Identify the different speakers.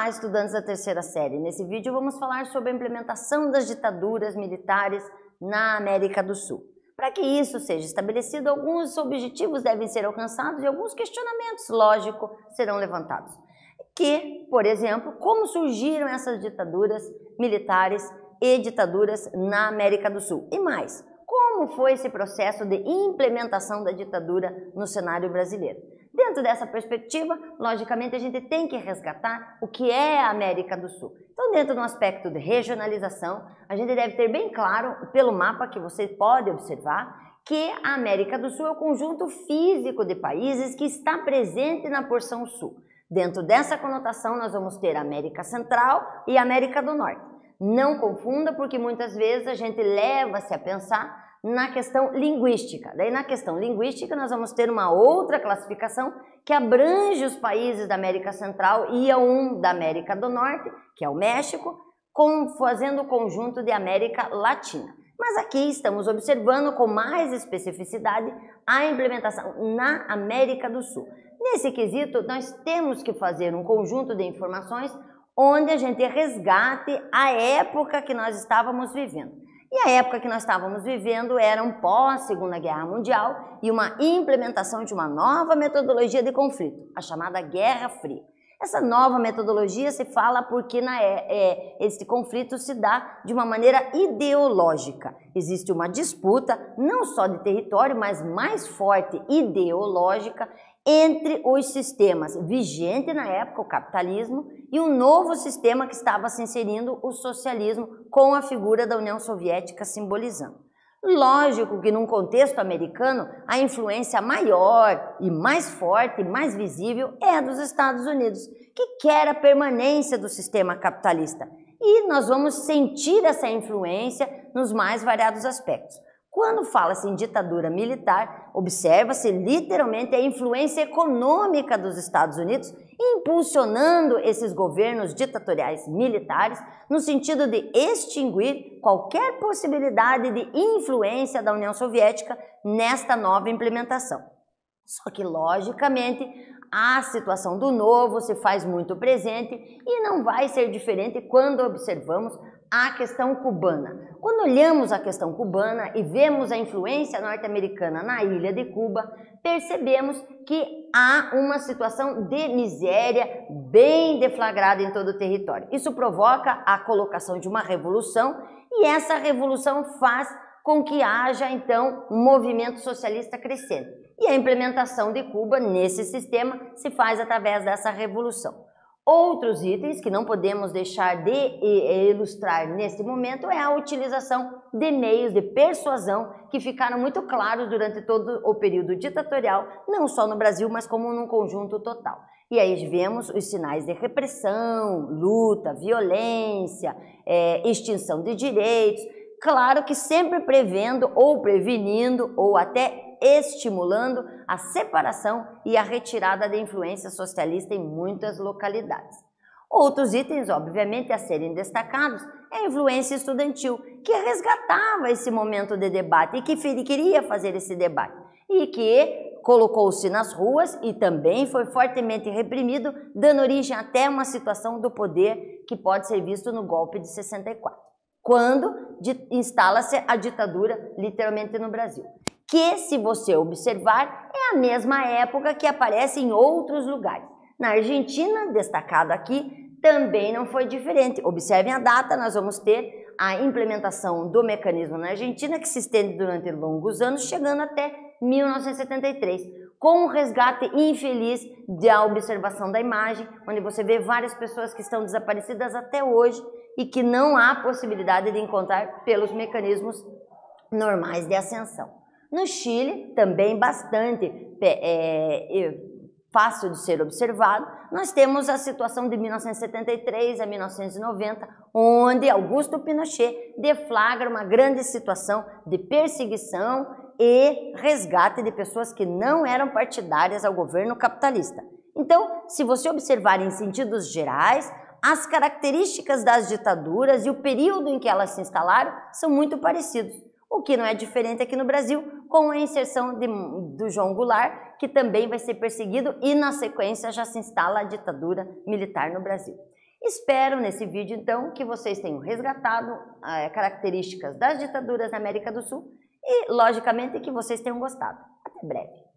Speaker 1: Olá, estudantes da terceira série. Nesse vídeo vamos falar sobre a implementação das ditaduras militares na América do Sul. Para que isso seja estabelecido, alguns objetivos devem ser alcançados e alguns questionamentos, lógico, serão levantados. Que, por exemplo, como surgiram essas ditaduras militares e ditaduras na América do Sul? E mais, como foi esse processo de implementação da ditadura no cenário brasileiro? Dentro dessa perspectiva, logicamente, a gente tem que resgatar o que é a América do Sul. Então, dentro do aspecto de regionalização, a gente deve ter bem claro, pelo mapa que você pode observar, que a América do Sul é o conjunto físico de países que está presente na porção sul. Dentro dessa conotação, nós vamos ter a América Central e a América do Norte. Não confunda, porque muitas vezes a gente leva-se a pensar na questão linguística. Daí, na questão linguística, nós vamos ter uma outra classificação que abrange os países da América Central e um da América do Norte, que é o México, fazendo o conjunto de América Latina. Mas aqui estamos observando com mais especificidade a implementação na América do Sul. Nesse quesito, nós temos que fazer um conjunto de informações onde a gente resgate a época que nós estávamos vivendo. E a época que nós estávamos vivendo era um pós-Segunda Guerra Mundial e uma implementação de uma nova metodologia de conflito, a chamada Guerra Fria. Essa nova metodologia se fala porque esse conflito se dá de uma maneira ideológica. Existe uma disputa, não só de território, mas mais forte ideológica, entre os sistemas vigentes na época, o capitalismo, e um novo sistema que estava se inserindo, o socialismo, com a figura da União Soviética simbolizando. Lógico que num contexto americano, a influência maior e mais forte e mais visível é a dos Estados Unidos, que quer a permanência do sistema capitalista. E nós vamos sentir essa influência nos mais variados aspectos. Quando fala-se em ditadura militar, observa-se literalmente a influência econômica dos Estados Unidos impulsionando esses governos ditatoriais militares no sentido de extinguir qualquer possibilidade de influência da União Soviética nesta nova implementação. Só que, logicamente, a situação do novo se faz muito presente e não vai ser diferente quando observamos a questão cubana. Quando olhamos a questão cubana e vemos a influência norte-americana na ilha de Cuba, percebemos que há uma situação de miséria bem deflagrada em todo o território. Isso provoca a colocação de uma revolução e essa revolução faz com que haja, então, um movimento socialista crescente. E a implementação de Cuba nesse sistema se faz através dessa revolução. Outros itens que não podemos deixar de ilustrar neste momento é a utilização de meios de persuasão que ficaram muito claros durante todo o período ditatorial, não só no Brasil, mas como num conjunto total. E aí vemos os sinais de repressão, luta, violência, extinção de direitos, claro que sempre prevendo ou prevenindo ou até estimulando a separação e a retirada da influência socialista em muitas localidades. Outros itens, obviamente, a serem destacados é a influência estudantil, que resgatava esse momento de debate e que queria fazer esse debate e que colocou-se nas ruas e também foi fortemente reprimido, dando origem até a uma situação do poder que pode ser visto no golpe de 64, quando instala-se a ditadura literalmente no Brasil. Que, se você observar, é a mesma época que aparece em outros lugares. Na Argentina, destacado aqui, também não foi diferente. Observem a data, nós vamos ter a implementação do mecanismo na Argentina, que se estende durante longos anos, chegando até 1973, com o resgate infeliz da observação da imagem, onde você vê várias pessoas que estão desaparecidas até hoje e que não há possibilidade de encontrar pelos mecanismos normais de ascensão. No Chile, também bastante fácil de ser observado, nós temos a situação de 1973 a 1990, onde Augusto Pinochet deflagra uma grande situação de perseguição e resgate de pessoas que não eram partidárias ao governo capitalista. Então, se você observar em sentidos gerais, as características das ditaduras e o período em que elas se instalaram são muito parecidos. O que não é diferente aqui no Brasil, com a inserção do João Goulart, que também vai ser perseguido e na sequência já se instala a ditadura militar no Brasil. Espero nesse vídeo, então, que vocês tenham resgatado características das ditaduras na América do Sul e, logicamente, que vocês tenham gostado. Até breve!